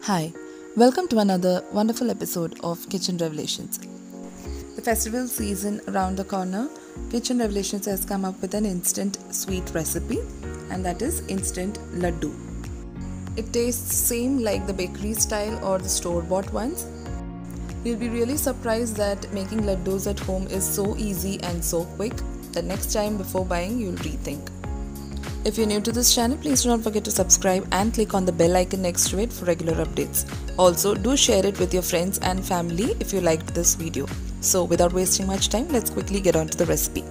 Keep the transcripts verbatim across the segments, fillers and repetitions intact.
Hi, welcome to another wonderful episode of Kitchen Revelations. The festival season around the corner, Kitchen Revelations has come up with an instant sweet recipe, and that is instant laddu. It tastes same like the bakery style or the store-bought ones. You'll be really surprised that making laddus at home is so easy and so quick that next time before buying you'll rethink. If you're new to this channel, please do not forget to subscribe and click on the bell icon next to it for regular updates. Also, do share it with your friends and family if you liked this video. So without wasting much time, let's quickly get on to the recipe.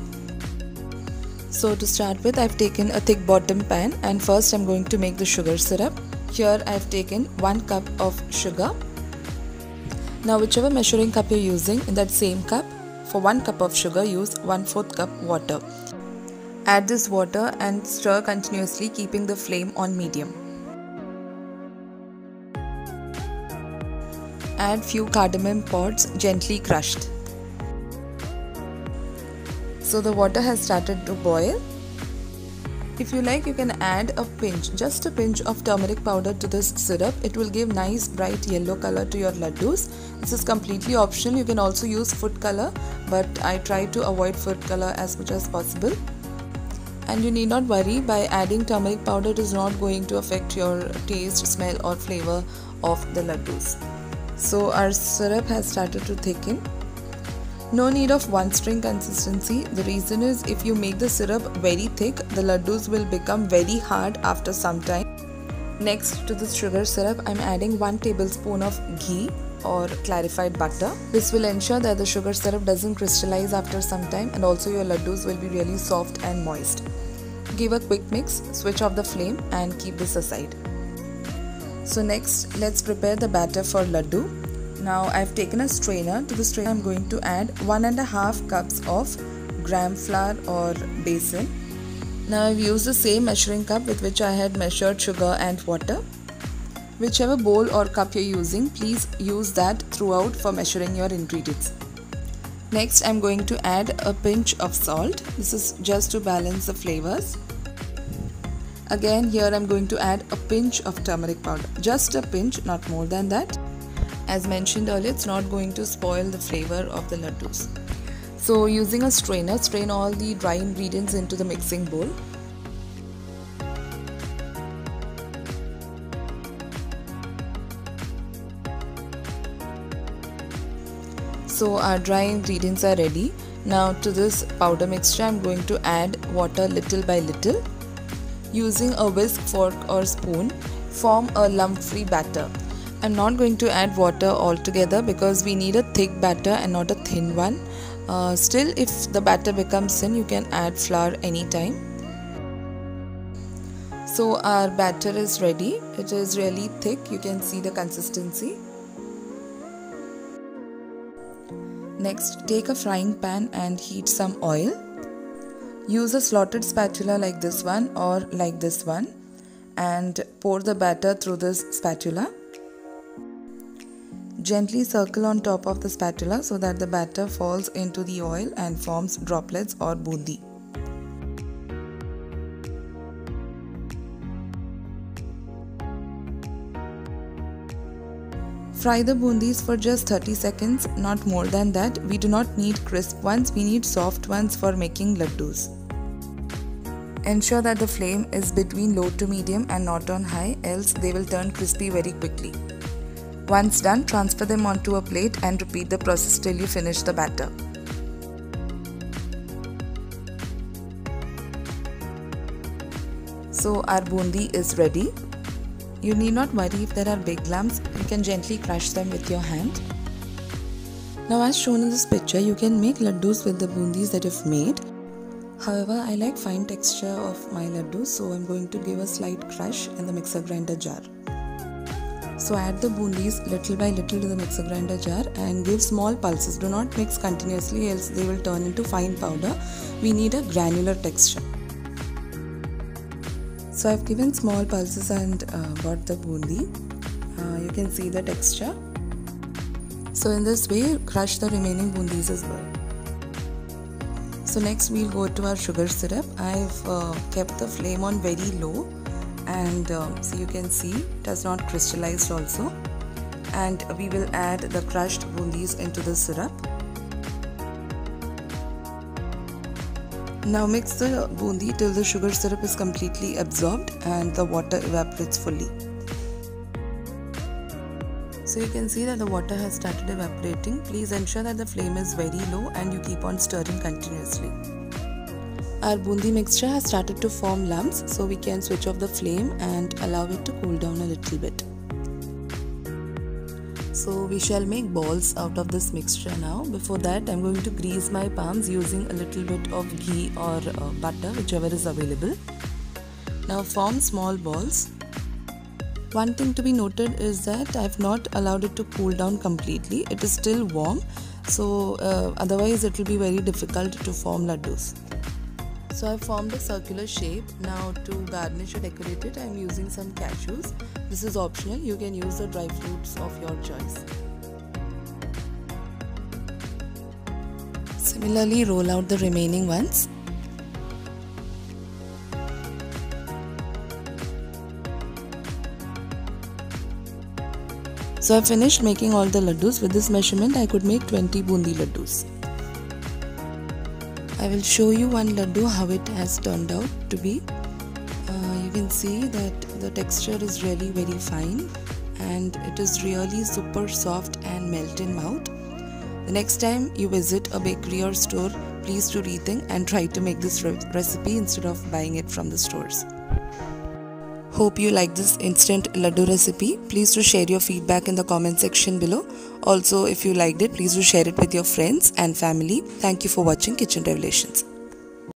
So to start with, I've taken a thick bottom pan and first I'm going to make the sugar syrup. Here I've taken one cup of sugar. Now whichever measuring cup you're using, in that same cup, for one cup of sugar use one fourth cup water. Add this water and stir continuously, keeping the flame on medium. Add few cardamom pods gently crushed. So the water has started to boil. If you like, you can add a pinch, just a pinch of turmeric powder to this syrup. It will give nice bright yellow color to your laddus. This is completely optional. You can also use food color, but I try to avoid food color as much as possible. And you need not worry, by adding turmeric powder it is not going to affect your taste, smell or flavor of the laddus. So our syrup has started to thicken. No need of one string consistency. The reason is, if you make the syrup very thick, the laddus will become very hard after some time. Next to the sugar syrup, I am adding one tablespoon of ghee or clarified butter. This will ensure that the sugar syrup doesn't crystallize after some time, and also your laddus will be really soft and moist. Give a quick mix, switch off the flame and keep this aside. So next, let's prepare the batter for laddu. Now I've taken a strainer. To the strainer I'm going to add one and a half cups of gram flour or besan. Now I've used the same measuring cup with which I had measured sugar and water. Whichever bowl or cup you're using, please use that throughout for measuring your ingredients. Next, I'm going to add a pinch of salt. This is just to balance the flavors. Again, here I'm going to add a pinch of turmeric powder. Just a pinch, not more than that. As mentioned earlier, it's not going to spoil the flavor of the laddus. So using a strainer, strain all the dry ingredients into the mixing bowl. So our dry ingredients are ready. Now to this powder mixture I'm going to add water little by little. Using a whisk, fork or spoon, form a lump-free batter. I'm not going to add water altogether because we need a thick batter and not a thin one. Uh, still, if the batter becomes thin, you can add flour anytime. So our batter is ready. It is really thick. You can see the consistency. Next, take a frying pan and heat some oil. Use a slotted spatula like this one or like this one and pour the batter through this spatula. Gently circle on top of the spatula so that the batter falls into the oil and forms droplets or bundi. Fry the bundis for just thirty seconds, not more than that. We do not need crisp ones, we need soft ones for making laddus. Ensure that the flame is between low to medium and not on high, else they will turn crispy very quickly. Once done, transfer them onto a plate and repeat the process till you finish the batter. So our bundi is ready. You need not worry if there are big lumps, you can gently crush them with your hand. Now as shown in this picture, you can make laddus with the bundis that you've made. However, I like fine texture of my laddus, so I'm going to give a slight crush in the mixer grinder jar. So add the bundis little by little to the mixer grinder jar and give small pulses. Do not mix continuously, else they will turn into fine powder. We need a granular texture. So I've given small pulses and uh, got the bundi. Uh, you can see the texture. So in this way, crush the remaining bundis as well. So next we'll go to our sugar syrup. I've uh, kept the flame on very low and uh, so you can see it has not crystallized also. And we will add the crushed bundis into the syrup. Now mix the bundi till the sugar syrup is completely absorbed and the water evaporates fully. So you can see that the water has started evaporating. Please ensure that the flame is very low and you keep on stirring continuously. Our bundi mixture has started to form lumps, so we can switch off the flame and allow it to cool down a little bit. So we shall make balls out of this mixture now. Before that, I'm going to grease my palms using a little bit of ghee or uh, butter, whichever is available. Now form small balls. One thing to be noted is that I've not allowed it to cool down completely. It is still warm, so uh, otherwise it will be very difficult to form laddus. So I've formed a circular shape. Now to garnish or decorate it, I'm using some cashews. This is optional. You can use the dry fruits of your choice. Similarly, roll out the remaining ones. So I finished making all the laddus. With this measurement, I could make twenty bundi laddus. I will show you one laddu how it has turned out to be. Uh, you can see that the texture is really very fine and it is really super soft and melt in mouth. The next time you visit a bakery or store, please do rethink and try to make this re recipe instead of buying it from the stores. Hope you like this instant laddu recipe. Please do share your feedback in the comment section below. Also, if you liked it, please do share it with your friends and family. Thank you for watching Kitchen Revelations.